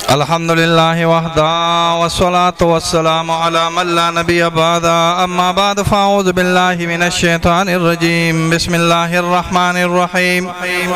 الحمد لله وحده والصلاة والسلام على من لا نبي بعده أما بعد فأعوذ بالله من الشيطان الرجيم بسم الله الرحمن الرحيم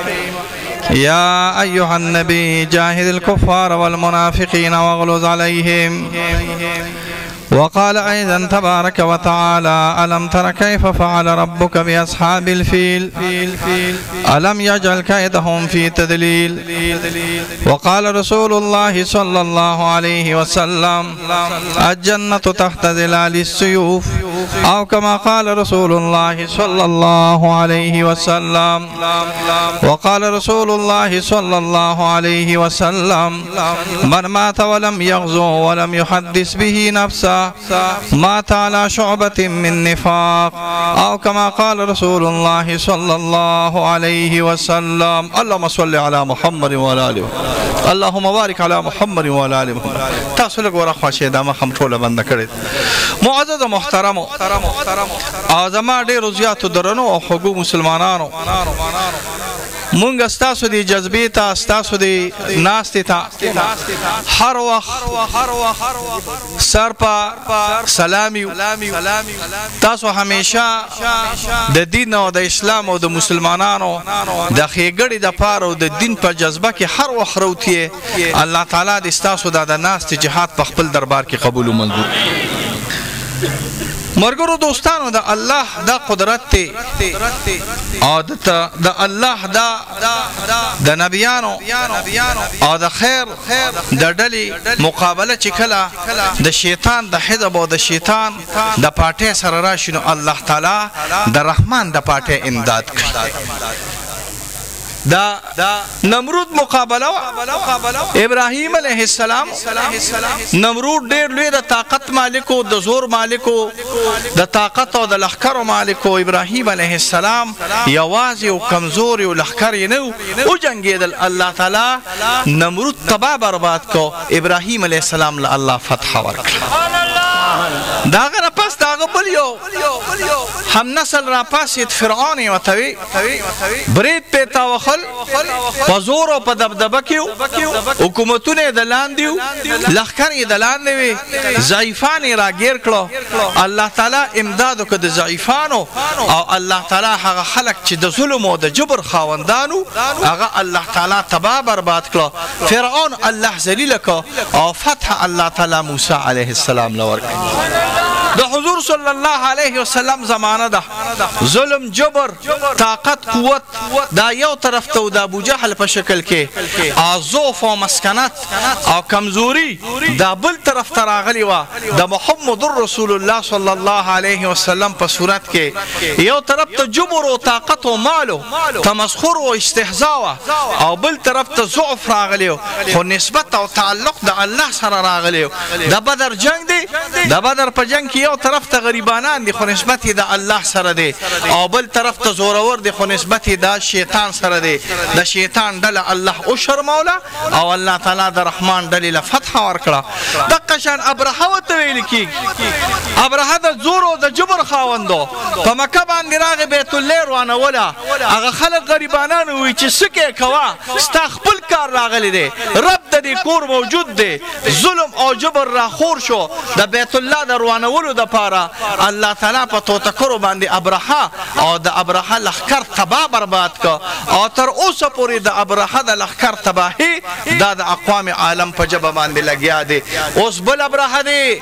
يا أيها النبي جاهد الكفار والمنافقين واغلظ عليهم وقال أيضا تبارك وتعالى ألم تر كيف فعل ربك بأصحاب الفيل ألم يجعل كيدهم في تضليل وقال رسول الله صلى الله عليه وسلم الجنة تحت ظلال السيوف أو كما قال رسول الله صلى الله عليه وسلم وقال رسول الله صلى الله عليه وسلم من مات ولم يغزو ولم يحدث به نفسه مات على شعبة من نفاق أو كما قال رسول الله صلى الله عليه وسلم اللهم صل على محمد وعلى آله اللهم بارك على محمد وعلى آله محمد تاسو لږ ورخوا شئ دا مخم ټوله بنده کړې معزز محترمو او زما ډېرو زیاتو درنو او خوږو مسلمانانو مونږ ستاسو دی جذبې ته ستاسو دی ناستې ته هر وخت سر په سلام یو تاسو همیشه د دین او د اسلام او د مسلمانانو د ښېګړې دپاره او د دین په جذبه کې هر وخت روتیې الله تعالی دې ستاسو دا د ناستې جهاد په خپل دربار کې قبول و منظور مرګرو دوستانو د الله دا قدرت ته او د الله دا د نبیانو او د خیر د ډلې مقابله چې کله د شیطان د حزب او د شیطان د پاټې سره راشي نو الله تعالی د رحمان د پاټې امداد کوي دا نمرود مقابله ابراهیم علیه السلام نمرود ډیر لوی د طاقت مالکو د زور مالکو د طاقت او د لښکرو مالکو ابراهیم علیه السلام یوازې او کمزور او لښکر یې نه او جنګېدل الله تعالی نمرود تباه برباد کو ابراهیم علیه السلام له الله فتح ورکړه دا هغه نه پس د هغه بل یو هم نسل را پاسېد فرعون یې ورته وی برید پې تاوخل په زور او په دبدبه کې حکومتونه یې د لاندې وو لښکر یې د لاندې وې ضعیفان یې راګیر کړو الله تعالی امداد وکړه د ضعیفانو او الله تعالی هغه خلک چې د ظلم او د جبر خاوندانو هغه الله تعالی تباه برباد کړه فرعون الله ذلیله کړه او فتح الله تعالی موسی علیه السلام له ورکړه د حضور صلی الله علیه وسلم زمانه ده ظلم جبر طاقت قوت دا یو طرف ته د ابو جهل په شکل کې ضعف او مسکنت او کمزوري دا بل طرف ته راغلی وه د محمد رسول الله صلی الله علیه وسلم په صورت کې یو طرف ته جبر او طاقت او مالو تمسخر او استهزاء او بل طرف ته ضعف راغلی خو نسبت او تعلق د الله سره راغلی د بدر جنگ دی د بدر په جنگ کې یو طرف ته غریبانان دي خو نسبت یې د الله سره دی او بل طرف ته زورور دي خو نسبت یې د شیطان سره دی د شیطان ډله الله او شرموله او الله تعالی د رحمان ډلې له فتح ورکړه دقه شان ابرهه ورته ویل کېږي ابرهه د زور او د جبر خاوندو په مکه باندې راغی بیت الله روانوله هغه خلک غریبانان وایي چې څه کې کوه ستا خپل کار راغلی دی رب د دې کور موجود دی ظلم او جبر راخور شو د بیت الله د روانولو دپاره الله تعالی په توتکرو باندې ابرهه او د ابرهه لښکر تباه برباد که او تر اوسه پورې د ابرهه د لښکر تباهي دا د اقوام عالم په ژبه باندې لګیا دی اوس بل ابرهه دی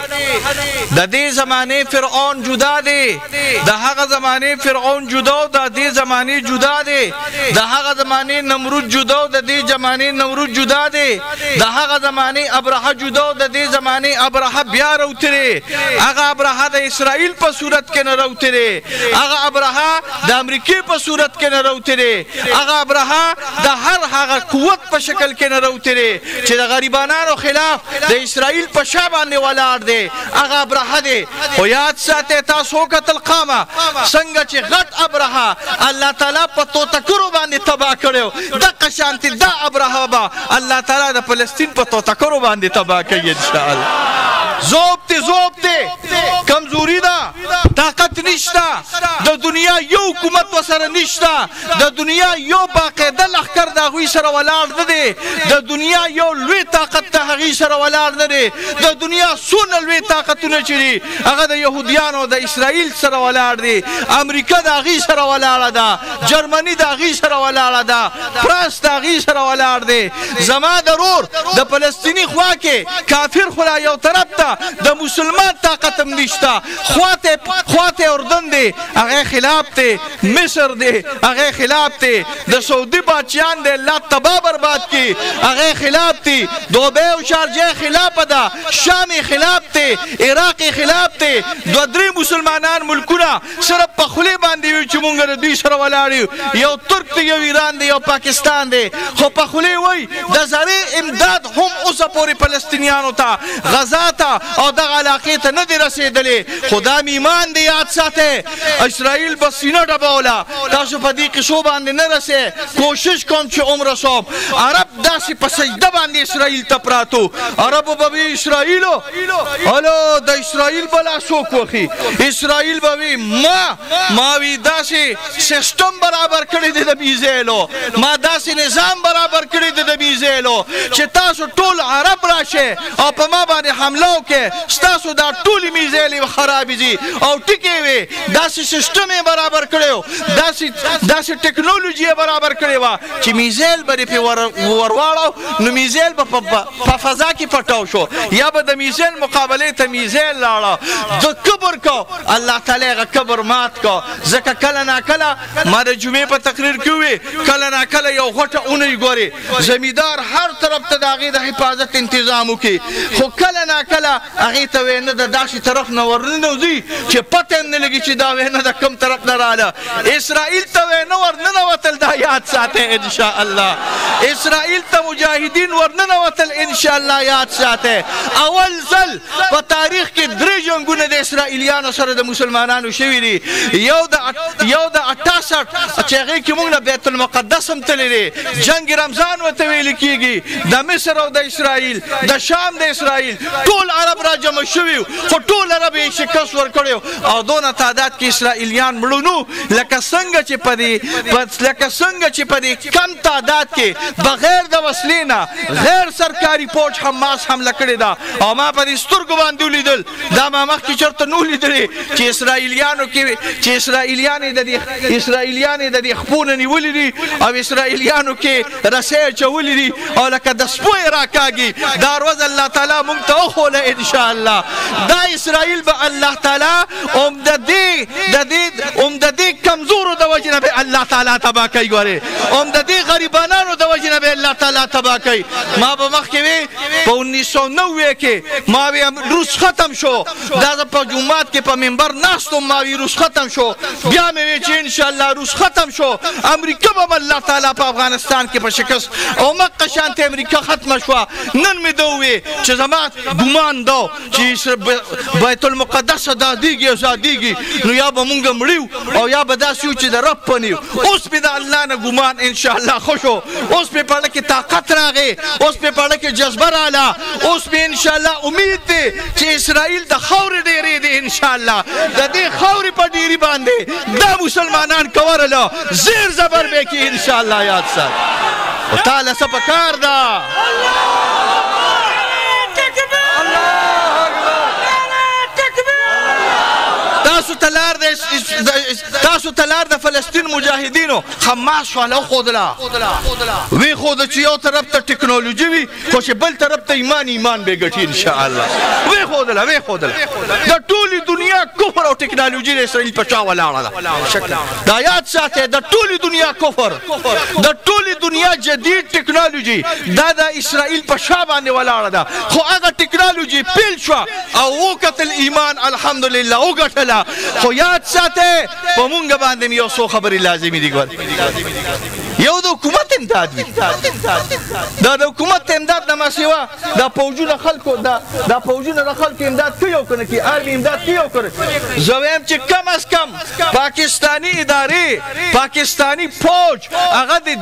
د دې زمانې فرعون جدا دی د هغه زمانې فرعون جدا او د دې زمانې جدا دی د هغه زمانې نمرود جدا او د دې زمانې نمرود جدا دی د هغه زمانې ابرهه جدا او د دې زمانې ابرهه بیا روتری هغه ابرهه د اسرائیل په صورت کې نه روتری هغه ابرهه د امریکې په صورت کې نه روتری هغه ابرهه د هر هغه قوت په شکل کې نه روتری چې د غریبانو خلاف د اسرائیل په شا باندې ولاړ دی هغه ابرهه دی خو یاد ساتئ تاسو کتل قامه څنګه چې غټ ابرهه الله تعالی په توتکرو باندې تباه کړی دقه شانتې دا ابرهه به الله تعالی د فلسطین په توتکرو باندې تباه کوي انشاءالله ذوب تی زوب تی کمزوری دا طاقت نشتا د دنیا یو حکومت وسره نشتا د دنیا یو باقاعده لښکر د هغوی سره ولاړ نه دی د دنیا یو لوی طاقت د هغوی سره ولاړ نه دی د دنیا څونه لوی طاقتونه چې دي هغه د یهودیانو د اسرائیل سره ولاړ دی امریکا د هغوی سره ولاړه ده جرمني د هغوی سره ولاړه ده فرانس د هغوی سره ولاړ دی زما د رور د فلسطیني خوا کې کافر خو لا یو طرف ته د مسلمان طاقت هم نشته خواته اردن دی هغه خلاف دی مصر دی هغه خلاف دی د سعودي بادشاهان دی الله تباه برباد کی هغه خلاف دی دوبه او شارجه خلاف ده شام خلاف دی عراق خلاف دی دو درې مسلمانان ملکونه صرف په خولې باندې وي چې مونږ د دوی سره ولاړ یو ترک دی یو ایران دی یو پاکستان دی خو په خولې وایي د زړې امداد هم اوسه پورې فلسطینیانو ته غزا ته او دغه علاقې ته نه دی رسېدلې خو دا ایمان دی یاد ساتئ اسرائیل به سینه ډبوله تاسو په دې قصو باندې نه رسئ کوشش کوم چې رسوم عرب داسې په سجده باندې اسرائیل ته پراتو عربو به وي اسرائیلو الو د اسرائیل به لاسوک وخي اسرائیل به وي ما وي داسې سیسټم برابر کړی دی د میزایلو ما داسې نظام برابر کړی دی د میزایلو چې تاسو ټول عرب راشئ او په ما باندې حمله وکړئ ستاسو دا ټولې میزایلې به خرابې ځي او ټیکې وي داسې سیسټم یې برابر کړی و داسې ټکنالوژي یې برابر کړې وه چې میزایل به یې پرې ورواړو نو میزایل به په فضا کې پټاو شو یا به د میزایل مقابلې ته میزایل لاړه د کبر کو الله تعالی هغه کبر مات کو ځکه کله ناکله ما د جمعې په تقریر کې ووی کله ناکله یو غټه اونۍ ګورې زمیندار هر طرف ته د هغې د حفاظت انتظام وکړي خو کله ناکله هغې ته وینه د داسې طرف نه ورننوځي چې پته هم نه لګي چې دا وینه د کوم طرف نه راله اسرائیل ته وینه ورننوتل دا یاد ساتئ انشاءالله اسرائیل ته مجاهدین ورننوتل انشاءالله یاد ساتئ اول ځل په تاریخ کې درې جنګونه د اسرائیلیانو سره د مسلمانانو شوي دي یو د 68 چې هغې کې موږ نه بیت المقدس هم تللی دی جنګ رمضان ورته ویل کېږي د مصر او د اسرائیل د شام د اسرائیل ټول عرب را جمع شوي خو ټول عرب یې شکست ورکړی او دونه تعداد کې اسرائیلیان مړه نو لکه څنګه چې په دې کم تعداد کې بغیر د وسلې نه غیر سرکاري پوج حماس حمله کړې ده او ما په دې سترګو باندې ولیدل دا ما مخکې چېرته نه ولیدلې چې اسرائیلیان یې د دې خپونه نیولي دي او اسرائیلیانو کې رسۍ اچولي دي او لکه د سپو یې راکاږي دا ورځ الله تعالی موږ ته وښوله انشاءالله دا اسرائیل به الله تعالی د دې کمزورو د وجې نه به الله تعالی تباه کوي ګورې د دې غریبانانو د وجې نه به الله تعالی تباه کوي ما به مخکې وی په 1990 کې ما وی روس ختم شو دا په جومات کې په منبر ناستم ما وی روس ختم شو بیا مې وی چې انشاءالله روس ختم شو امریکا به الله تعالی په افغانستان کې په شکست او مکه شانتې امریکا ختمه شوه نن مې ده ووی چې زما ګمان ده چې بیت المقدس ازادېږي نو یا به مونږ مړیو او یا به داسې یو چې د رب پنیو اوس مې د الله نه ګمان انشاءالله ښه شو اوس مې په اړه کې طاقت راغی اوس مې په اړه کې جذبه راله اوس مې انشاءالله امید دی چې اسرائیل د خاورې ډېرې دی انشاءالله د دې خاورې په ډېري باندې دا مسلمانان کورله زیر زبر به کې انشاءالله یاد سات او تعالی څه پکار ده تاسو ته لار د فلسطین مجاهدینو حماس والا وښودله ویښوده چې یو طرف ته ټکنالوژي وي خو چې بل طرف ته ایمان به ګټي انشاءالله ویښودله د ټولې دنیا کفر او ټکنالوژي د اسرائیل په چا ولاړه ده دا یاد ساتئ د ټولې دنیا کفر د ټولې دنیا جدید ټکنالوژي دا د اسرائیل په شا باندې ولاړه ده خو هغه ټکنالوژي پیل شوه او وکتل ایمان الحمدلله وګټله خو یاد ساتئ په مونږ باندې مې یو څو خبرې لازمي دي ګور یو د حکومت امداد وي دا د حکومت امداد نه سوا دا پوجونه خلکو دا پوجونه د خلکو امداد کوي او کنه کی آرمی امداد کوي او کنه زویم چې کم از کم پاکستانی ادارې پاکستانی فوج هغه د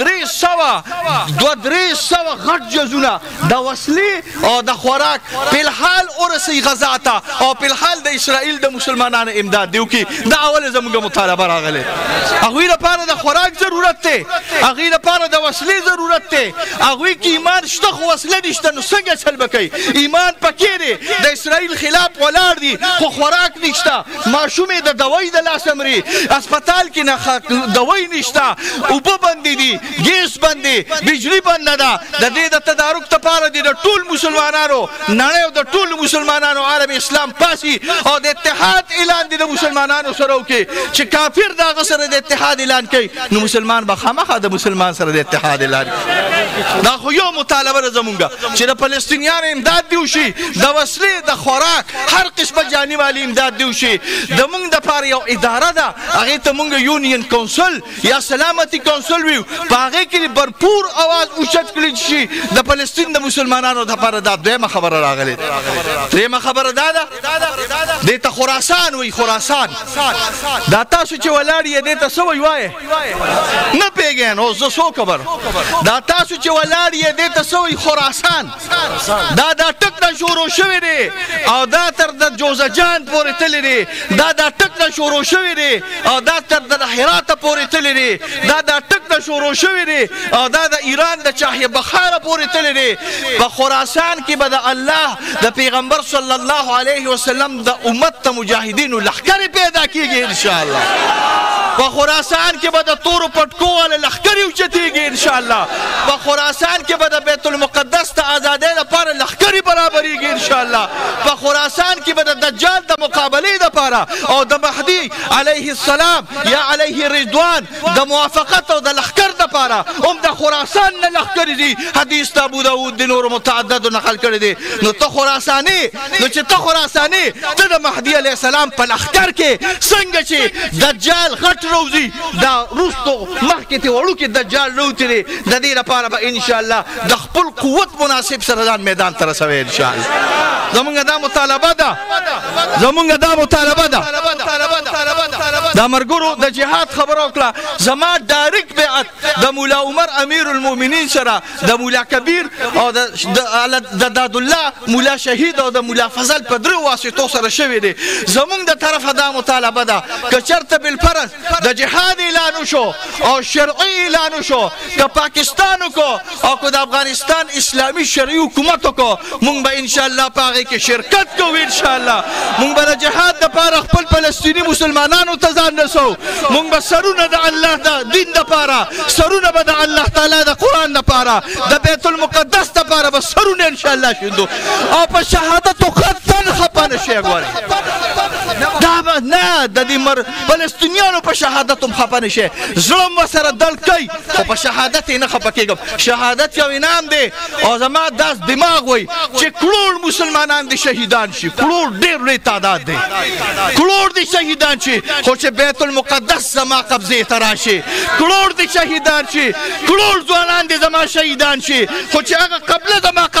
2-300 غټ جزونه د وسلې او د خوراک په الحال ورسي غزا ته او په الحال د اسرائیل د مسلمانانو امداد دیو کی دا اول زموږه مطالبه راغله هغه لپاره د خوراک ضرورت ته هغه لپاره د وسلې ضرورت ته هغه کی ایمان شته خو وسلې نشته نو څنګه چل بکی ایمان پکې دی د اسرائیل خلاف ولاړ دي خو خوراک نشته ماشومې د دوای د لاس امري هسپتال کې نه دوای نشته اوبه بندې دي ګیس بندې بجلی بند ده د دې د تدارک لپاره د ټول مسلمانانو نړۍ او د ټول مسلمانانو عالم اسلام پاسي او د اتحاد اعلان دي د مسلمانانو سره وکي چې کافر دا سره د اتحاد اعلان کوي نو مسلمان به خامخا د مسلمان سره د اتحاد اعلان دا خو یو مطالبه زمونږه چې د فلسطینیانو امداد دی وشي د وسلې د خوراک هر قسمه جاني والی امداد دی وشي د مونږ د پاره یو اداره ده هغه ته مونږ یونین کونسل یا سلامتی کونسل ویو په هغه کې برپور आवाज اوچت کړی شي د فلسطین د مسلمانانو د پاره دا دویمه خبره راغله دریمه خبره دا ده د ته خراسان وی خراسان دا تاسو چې ولاړ یې د تاسو وای نه پیګن او زه سو خبر دا تاسو چې ولاړ یې د تاسو وی خراسان دا ټک نه شروع شوی دی او دا تر د جوزجان پورې تللی دی دا ټک نه شروع شوی دی او دا تر د هرات پورې تللی دی دا ټک نه شروع شوی دی او دا د ایران د چاهیه بخار پورې تللی دی په خراسان کې به د الله د پیغمبر صلی الله علیه وسلم د امت ته مجاهدینو لښکرې پیدا کیږي ان شاء الله په خراسان کې به د تورو پټکو ول لښکرې اوچتېږي ان شاء الله په خراسان کې به د بیت المقدس ته آزادۍ لپاره لښکرې برابرېږي ان شاء الله په خراسان کې به د دجال د مقابلې لپاره او د مهدي علیه السلام یا علیه رضوان د موافقت او د لښکر لپاره هم د خراسان نه لښکرې دي حدیث د ابو داود د نورو متعددو نقل کړی دی نو ته خراساني نو چې ته خراساني ته د مهدي علیه السلام په لښکر کې څنګه چې دجال غټ روزي دا روستو مخکې ته وړوکې دجال روتې دی د دې لپاره به ان شاء الله د خپل قوت مناسب سره ځان میدان ته رسوي ان شاء الله زمونږ دا مطالبه ده دا مرګورو د جهاد خبره وکړه زما ډایرکټ بیعت د مولا عمر امیر المؤمنین سره د مولا کبیر او د داد الله مولا شهید او د مولا فضل په درو واسطو سره شوی دی زمونږ د طرفه دا مطالبه ده که چرته بالفرض د جهاد اعلان وشو او شرعي اعلان وشو که پاکستان کو او که د افغانستان اسلامي شرعي حکومت کو مونږ به ان شاء الله پاغه کې شرکت کوو ان شاء الله مونږ به د جهاد لپاره خپل فلسطینی مسلمانانو ته ځان رسو مونږ به سرونه د الله د دین لپاره سرونه به د الله تعالی د قران لپاره د بیت المقدس لپاره به سرونه ان شاء الله شندو او په شهادت او خطن خپانه شي غواړي دا نه د دې فلسطینیانو په شهادت هم خپانه شي ظلم وسره دل کوي او په شهادت نه خپکیږم شهادت یو انعام دی او زما داس دماغ وای چې کروڑ مسلمانان دي شهیدان شي کروڑ ډېر لوی تعداد دی کروڑ دي شهیدان شي خو چې بیت المقدس زما قبضه ته راشي کروڑ دي شهیدان شي کروڑ ځوانان دي زما شهیدان شي خو چې هغه قبله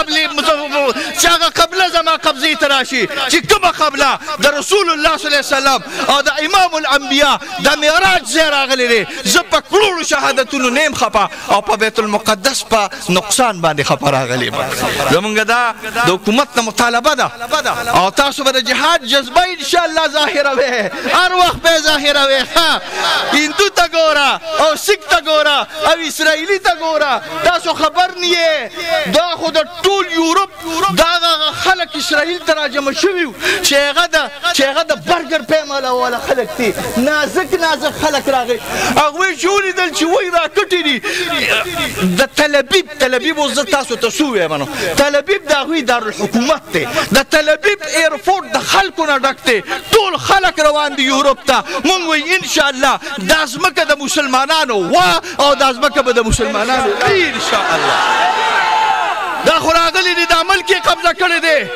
زما قبضه ته راشي چې کومه قبله د رسول الله صلی الله علیه وسلم او د امام الانبیاء د معراج ځای راغلی دی زه په کروڑو شهادتونو نیم خپه او په بیت المقدس په نقصان باندې خپه راغلی زمونږ دا د حکومت نه مطالبه ده او تاسو به د جهاد جذبه ان شاء الله ظاهروي هر وخت به ظاهروي هندو ته ګوره او سیک ته ګوره او اسرائیلي ته ګوره تاسو خبر نه دا خو د ټول یورپ دا خلک اسرائیل ته راجمع شوي چې هغه د برګر پیماله والا خلک دي نازک خلک راغلي هغوی چې ولیدل چې وایي راکټې دي د تل ابیب اوس زه تاسو ته څه ووایم تل ابیب د هغوی دارالحکومت دی د تل ابیب ایرپورټ د خلکو نه ډک دی ټول خلک روان دي یورپ ته مونږ وایي انشاء الله دا ځمکه د مسلمانانو او دا ځمکه به د مسلمانانو وي انشاء الله دا خو راغلي دي دا ملک یې قبضه کړی دی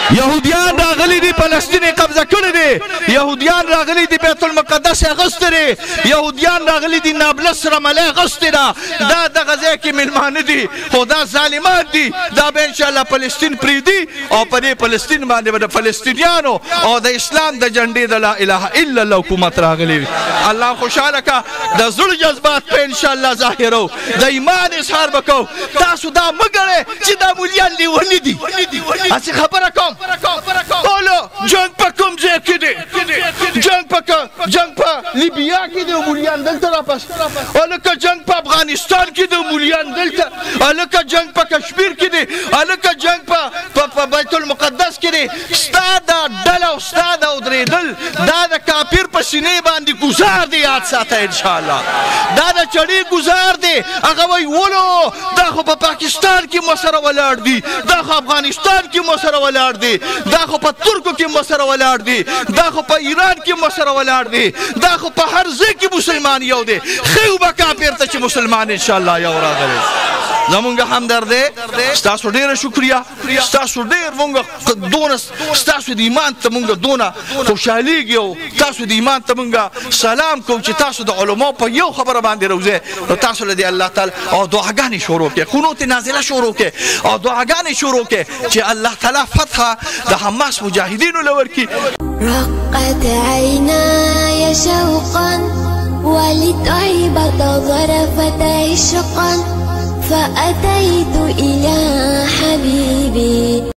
يهوديان راغلي دي فلسطين قبضه کړی دي يهوديان راغلي دي بیت المقدس اغوستی دي يهوديان راغلي دي نابلس رمله اغوستی ده دا دغه ځای کې میلمانه دي خو دا ظالمان دي دا به انشاءالله فلسطین پرېږدي او په دې فلسطین باندې به د فلسطینیانو او د اسلام د جنډې د لا اله الا الله حکومت راغلی وي الله خوشحاله که د زړه جذبات په انشاءالله ظاهرو د ایمان اظهار به کوو تاسو دا مه ګڼئ چې دا مولیان لیوني دي هسې خبره کوم اولو جنګ په کوم ځای کې دی جنګ په لیبیا کې دی مولیان دلته راپس هلکه جنګ په افغانستان کې دی مولیان دلته هلکه جنګ په کشمیر کې دی هلکه جنګ په بیت المقدس کې دی ستا دا ډله او ستا دا ودرېدل دا د کافر په سینې باندې ګزار دی یاد ساته انشاءالله دا د چړې ګزار دی هغه وایي ولو دا خو په پاکستان کې مو سره ولاړ دي دا خو افغانستان کې مو سره ولاړ دي دا خو په ترکو کې مو سره ولاړ دي دا خو په ایران کې مو سره ولاړ دي دا خو په هر ځای کې مسلمان یو دی خیو به کافر ته چې مسلمان انشاءالله یو راغلی زمونږ همدرد دی ستاسو ډېره شکریه ستاسو ډېر مونږ دونه ستاسو د ایمان ته مونږ دونه خوشحالېږي او تاسو د ایمان ته مونږ سلام کوو چې تاسو د علماو په یو خبره باندې روځئ نو تاسو له دې الله تعالی او دعاګانې شروع کړئ قنوت نازله شروع کړئ او دعاګانې شروع کړئ چې الله تعالی فتحه د حماس مجاهدینو له ورکړي رقت عيناي شوقا ولطيبة ظرفت عشقا فأتيت إلى حبيبي